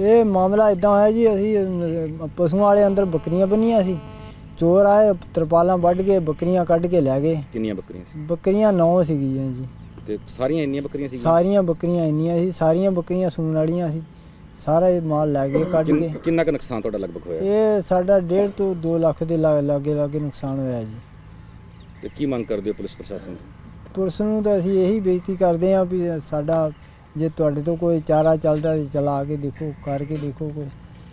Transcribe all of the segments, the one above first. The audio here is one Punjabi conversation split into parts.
ਇਹ ਮਾਮਲਾ ਇਦਾਂ ਹੋਇਆ ਜੀ, ਅਸੀਂ ਪਸ਼ੂਆਂ ਵਾਲੇ ਅੰਦਰ ਬੱਕਰੀਆਂ ਬੰਨੀਆਂ ਸੀ। ਚੋਰ ਆਏ, ਤਰਪਾਲਾਂ ਵੱਢ ਕੇ ਬੱਕਰੀਆਂ ਕੱਢ ਕੇ ਲੈ ਗਏ। ਕਿੰਨੀਆਂ ਬੱਕਰੀਆਂ ਸੀ? ਬੱਕਰੀਆਂ 9 ਸੀਗੀਆਂ ਜੀ। ਤੇ ਸਾਰੀਆਂ ਇੰਨੀਆਂ ਬੱਕਰੀਆਂ ਸੀ? ਸਾਰੀਆਂ ਬੱਕਰੀਆਂ ਇੰਨੀਆਂ ਸੀ, ਸਾਰੀਆਂ ਬੱਕਰੀਆਂ ਸੂਣ ਵਾਲੀਆਂ ਸੀ। ਸਾਰਾ ਇਹ ਮਾਲ ਲੈ ਗਏ ਕੱਢ ਕੇ। ਕਿੰਨਾ ਕੁ ਨੁਕਸਾਨ ਤੁਹਾਡਾ ਲਗਭਗ ਹੋਇਆ? ਇਹ ਸਾਡਾ 1.5 ਤੋਂ 2 ਲੱਖ ਦੇ ਲਾਗੇ ਨੁਕਸਾਨ ਹੋਇਆ ਜੀ। ਤੇ ਕੀ ਮੰਗ ਕਰਦੇ ਹੋ ਪੁਲਿਸ ਪ੍ਰਸ਼ਾਸਨ ਤੋਂ? ਪੁਲਿਸ ਨੂੰ ਤਾਂ ਅਸੀਂ ਇਹੀ ਬੇਨਤੀ ਕਰਦੇ ਹਾਂ ਵੀ ਸਾਡਾ ਜੇ ਤੁਹਾਡੇ ਤੋਂ ਕੋਈ ਚਾਰਾ ਚੱਲਦਾ ਚਲਾ ਕੇ ਦੇਖੋ, ਕਰਕੇ ਦੇਖੋ ਕੋਈ।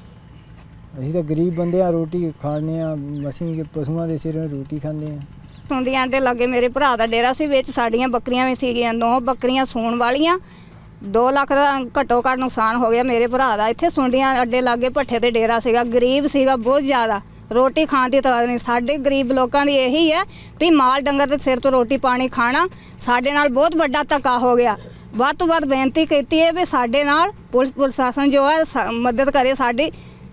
ਅਸੀਂ ਤਾਂ ਗਰੀਬ ਬੰਦੇ ਆ, ਰੋਟੀ ਖਾਣੇ ਆ, ਅਸੀਂ ਪਸ਼ੂਆਂ ਦੇ ਸਿਰੋਂ ਰੋਟੀ ਖਾਂਦੇ ਆ। ਸੁੰਡੀਆਂ ਅੱਡੇ ਲਾਗੇ ਮੇਰੇ ਭਰਾ ਦਾ ਡੇਰਾ ਸੀ, ਵਿੱਚ ਸਾਡੀਆਂ ਬੱਕਰੀਆਂ ਵੀ ਸੀਗੀਆਂ, 9 ਬੱਕਰੀਆਂ ਸੂਣ ਵਾਲੀਆਂ। 2 ਲੱਖ ਦਾ ਘੱਟੋ ਘੱਟ ਨੁਕਸਾਨ ਹੋ ਗਿਆ ਮੇਰੇ ਭਰਾ ਦਾ। ਇੱਥੇ ਸੁੰਡੀਆਂ ਅੱਡੇ ਲਾਗੇ ਭੱਠੇ ਤੇ ਡੇਰਾ ਸੀਗਾ, ਗਰੀਬ ਸੀਗਾ ਬਹੁਤ ਜ਼ਿਆਦਾ, ਰੋਟੀ ਖਾਣ ਦੀ ਤਾਂ ਨਹੀਂ। ਸਾਡੇ ਗਰੀਬ ਲੋਕਾਂ ਦੀ ਇਹੀ ਹੈ ਵੀ ਮਾਲ ਡੰਗਰ ਦੇ ਸਿਰ ਤੋਂ ਰੋਟੀ ਪਾਣੀ ਖਾਣਾ। ਸਾਡੇ ਨਾਲ ਬਹੁਤ ਵੱਡਾ ਧੱਕਾ ਹੋ ਗਿਆ। ਵੱਧ ਤੋਂ ਵੱਧ ਬੇਨਤੀ ਕੀਤੀ ਹੈ ਵੀ ਸਾਡੇ ਨਾਲ ਪੁਲਿਸ ਪ੍ਰਸ਼ਾਸਨ ਜੋ ਹੈ ਮਦਦ ਕਰੇ, ਸਾਡੀ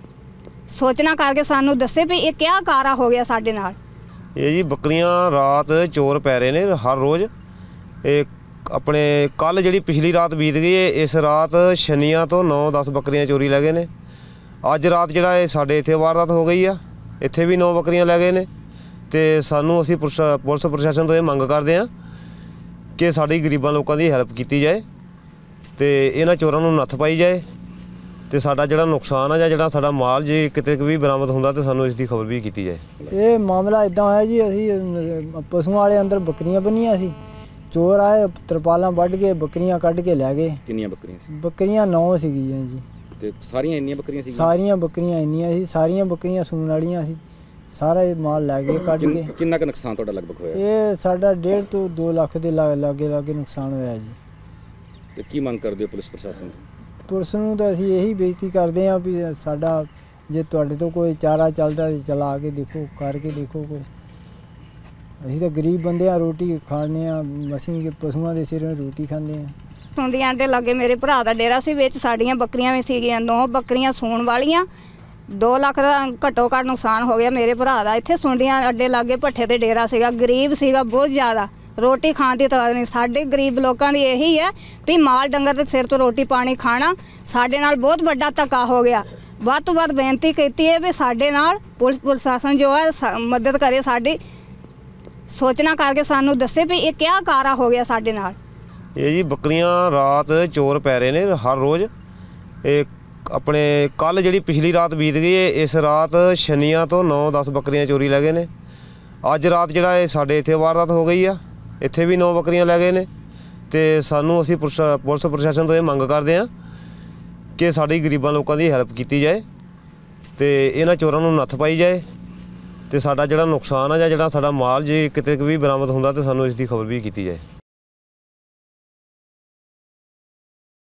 ਸੋਚਣਾ ਕਰਕੇ ਸਾਨੂੰ ਦੱਸੇ ਵੀ ਇਹ ਕਿਆ ਕਾਰਾ ਹੋ ਗਿਆ ਸਾਡੇ ਨਾਲ। ਇਹ ਜੀ ਬੱਕਰੀਆਂ ਰਾਤ ਚੋਰ ਪੈ ਰਹੇ ਨੇ ਹਰ ਰੋਜ਼। ਇਹ ਆਪਣੇ ਕੱਲ ਜਿਹੜੀ ਪਿਛਲੀ ਰਾਤ ਬੀਤ ਗਈ ਹੈ, ਇਸ ਰਾਤ ਸ਼ਨੀਆਂ ਤੋਂ 9-10 ਬੱਕਰੀਆਂ ਚੋਰੀ ਲੈ ਗਏ ਨੇ। ਅੱਜ ਰਾਤ ਜਿਹੜਾ ਇਹ ਸਾਡੇ ਇੱਥੇ ਵਾਰਦਾਤ ਹੋ ਗਈ ਆ, ਇੱਥੇ ਵੀ 9 ਬੱਕਰੀਆਂ ਲੈ ਗਏ ਨੇ। ਤੇ ਸਾਨੂੰ ਅਸੀਂ ਪੁਲਿਸ ਪ੍ਰਸ਼ਾਸਨ ਤੋਂ ਇਹ ਮੰਗ ਕਰਦੇ ਹਾਂ ਕਿ ਸਾਡੀ ਗਰੀਬਾਂ ਲੋਕਾਂ ਦੀ ਹੈਲਪ ਕੀਤੀ ਜਾਏ ਤੇ ਇਹਨਾਂ ਚੋਰਾਂ ਨੂੰ ਨੱਥ ਪਾਈ ਜਾਏ ਤੇ ਸਾਡਾ ਜਿਹੜਾ ਨੁਕਸਾਨ ਆ ਜਾਂ ਜਿਹੜਾ ਸਾਡਾ ਮਾਲ ਜੇ ਕਿਤੇ ਵੀ ਬਰਾਮਦ ਹੁੰਦਾ ਤੇ ਸਾਨੂੰ ਇਸ ਦੀ ਖਬਰ ਵੀ ਕੀਤੀ ਜਾਏ। ਇਹ ਮਾਮਲਾ ਇਦਾਂ ਹੋਇਆ ਜੀ, ਅਸੀਂ ਪਸ਼ੂਆਂ ਵਾਲੇ ਅੰਦਰ ਬੱਕਰੀਆਂ ਬੰਨੀਆਂ ਸੀ। ਚੋਰ ਆਏ, ਤਰਪਾਲਾਂ ਵੱਢ ਕੇ ਬੱਕਰੀਆਂ ਕੱਢ ਕੇ ਲੈ ਗਏ। ਕਿੰਨੀਆਂ ਬੱਕਰੀਆਂ ਸੀ? ਬੱਕਰੀਆਂ 9 ਸੀਗੀਆਂ ਜੀ। ਤੇ ਸਾਰੀਆਂ ਇੰਨੀਆਂ ਬੱਕਰੀਆਂ ਸੀ? ਸਾਰੀਆਂ ਬੱਕਰੀਆਂ ਇੰਨੀਆਂ ਸੀ, ਸਾਰੀਆਂ ਬੱਕਰੀਆਂ ਸੂਣ ਵਾਲੀਆਂ ਸੀ। ਸਾਰਾ ਇਹ ਮਾਲ ਲੈ ਗਏ ਕੱਢ ਕੇ। ਕਿੰਨਾ ਕੁ ਨੁਕਸਾਨ ਤੁਹਾਡਾ ਲਗਭਗ ਹੋਇਆ? ਇਹ ਸਾਡਾ 1.5 ਤੋਂ 2 ਲੱਖ ਦੇ ਲਾਗੇ ਨੁਕਸਾਨ ਹੋਇਆ ਜੀ। ਤੇ ਕੀ ਮੰਗ ਕਰਦੇ ਹੋ ਪੁਲਿਸ ਪ੍ਰਸ਼ਾਸਨ ਤੋਂ? ਪੁਲਿਸ ਨੂੰ ਤਾਂ ਅਸੀਂ ਇਹੀ ਬੇਨਤੀ ਕਰਦੇ ਹਾਂ ਵੀ ਸਾਡਾ ਜੇ ਤੁਹਾਡੇ ਤੋਂ ਕੋਈ ਚਾਰਾ ਚੱਲਦਾ ਚਲਾ ਕੇ ਦੇਖੋ, ਕਰਕੇ ਦੇਖੋ ਕੋਈ। ਅਸੀਂ ਤਾਂ ਗਰੀਬ ਬੰਦੇ ਆ, ਰੋਟੀ ਖਾਣੇ ਆ, ਅਸੀਂ ਪਸ਼ੂਆਂ ਦੇ ਸਿਰੋਂ ਰੋਟੀ ਖਾਂਦੇ ਆ। ਸੁੰਡੀਆਂ ਅੱਡੇ ਲਾਗੇ ਮੇਰੇ ਭਰਾ ਦਾ ਡੇਰਾ ਸੀ, ਵਿੱਚ ਸਾਡੀਆਂ ਬੱਕਰੀਆਂ ਵੀ ਸੀਗੀਆਂ, 9 ਬੱਕਰੀਆਂ ਸੂਣ ਵਾਲੀਆਂ। 2 ਲੱਖ ਦਾ ਘੱਟੋ ਘੱਟ ਨੁਕਸਾਨ ਹੋ ਗਿਆ ਮੇਰੇ ਭਰਾ ਦਾ। ਇੱਥੇ ਸੁੰਡੀਆਂ ਅੱਡੇ ਲਾਗੇ ਭੱਠੇ ਤੇ ਡੇਰਾ ਸੀਗਾ, ਗਰੀਬ ਸੀਗਾ ਬਹੁਤ ਜ਼ਿਆਦਾ, ਰੋਟੀ ਖਾਣ ਦੀ ਤਾਂ ਨਹੀਂ। ਸਾਡੇ ਗਰੀਬ ਲੋਕਾਂ ਦੀ ਇਹੀ ਹੈ ਵੀ ਮਾਲ ਡੰਗਰ ਦੇ ਸਿਰ ਤੋਂ ਰੋਟੀ ਪਾਣੀ ਖਾਣਾ। ਸਾਡੇ ਨਾਲ ਬਹੁਤ ਵੱਡਾ ਧੱਕਾ ਹੋ ਗਿਆ। ਵੱਧ ਤੋਂ ਵੱਧ ਬੇਨਤੀ ਕੀਤੀ ਹੈ ਵੀ ਸਾਡੇ ਨਾਲ ਪੁਲਿਸ ਪ੍ਰਸ਼ਾਸਨ ਜੋ ਹੈ ਮਦਦ ਕਰੇ, ਸਾਡੀ ਸੋਚਣਾ ਕਰਕੇ ਸਾਨੂੰ ਦੱਸੇ ਵੀ ਇਹ ਕਿਆ ਕਾਰਾ ਹੋ ਗਿਆ ਸਾਡੇ ਨਾਲ। ਇਹ ਜੀ ਬੱਕਰੀਆਂ ਰਾਤ ਚੋਰ ਪੈ ਰਹੇ ਨੇ ਹਰ ਰੋਜ਼। ਇਹ ਆਪਣੇ ਕੱਲ ਜਿਹੜੀ ਪਿਛਲੀ ਰਾਤ ਬੀਤ ਗਈ ਹੈ, ਇਸ ਰਾਤ ਸ਼ਨੀਆਂ ਤੋਂ 9-10 ਬੱਕਰੀਆਂ ਚੋਰੀ ਲੈ ਗਏ ਨੇ। ਅੱਜ ਰਾਤ ਜਿਹੜਾ ਇਹ ਸਾਡੇ ਇੱਥੇ ਵਾਰਦਾਤ ਹੋ ਗਈ ਆ, ਇੱਥੇ ਵੀ 9 ਬੱਕਰੀਆਂ ਲੈ ਗਏ ਨੇ। ਤੇ ਸਾਨੂੰ ਅਸੀਂ ਪੁਲਿਸ ਪ੍ਰਸ਼ਾਸਨ ਤੋਂ ਇਹ ਮੰਗ ਕਰਦੇ ਹਾਂ ਕਿ ਸਾਡੀ ਗਰੀਬਾਂ ਲੋਕਾਂ ਦੀ ਹੈਲਪ ਕੀਤੀ ਜਾਏ ਤੇ ਇਹਨਾਂ ਚੋਰਾਂ ਨੂੰ ਨੱਥ ਪਾਈ ਜਾਏ ਤੇ ਸਾਡਾ ਜਿਹੜਾ ਨੁਕਸਾਨ ਆ ਜਾਂ ਜਿਹੜਾ ਸਾਡਾ ਮਾਲ ਜੇ ਕਿਤੇ ਵੀ ਬਰਾਮਦ ਹੁੰਦਾ ਤੇ ਸਾਨੂੰ ਇਸ ਦੀ ਖਬਰ ਵੀ ਕੀਤੀ ਜਾਏ।